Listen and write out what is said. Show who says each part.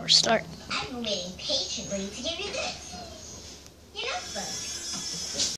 Speaker 1: start.
Speaker 2: I've been waiting patiently to give you this.